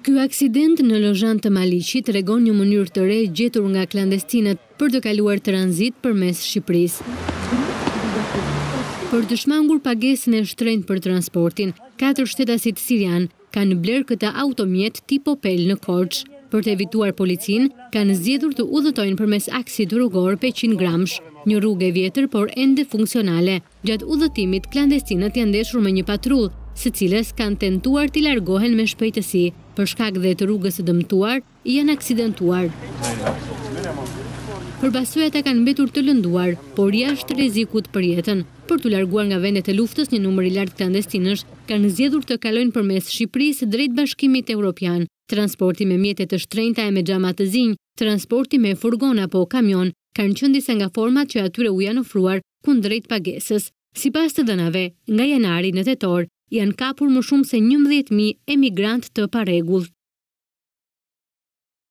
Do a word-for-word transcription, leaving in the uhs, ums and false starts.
Ky aksident në lozhan të Maliqit tregon një mënyrë të re gjetur nga klandestinët për të kaluar tranzit përmes Shqipërisë. Për të shmangur pagesën e shtrenjtë për transportin, katër shtetasit sirianë kanë bler këtë automjet tip Opel në Korçë. Për të evituar policinë, kanë zgjedhur të udhëtojnë përmes aksit rrugor pesëqind gramësh, një rrugë e vjetër por ende funksionale. Gjatë udhëtimit, klandestinët janë ndeshur me një patrullë, së cilës kanë tentuar t'i largohen me shpejtësi. Për shkak dhe të rrugës së dëmtuar, janë aksidentuar. Përbasojat kanë mbetur të lënduar, por jashtë rrezikut për jetën. Për t'u larguar nga vendet e luftës, një numër i lartë klandestinësh kanë zgjedhur të kalojnë përmes Shqipërisë drejt Bashkimit Evropian. Transporti me mjete të shtrenjta e me xhama të zinj, transporti me furgon apo kamion, kanë qenë disa nga format që atyre u janë ofruar kundrejt pagesës. Sipas të dhënave, nga janari në tetor, janë kapur më shumë se njëmbëdhjetë mijë emigrant të parregullt.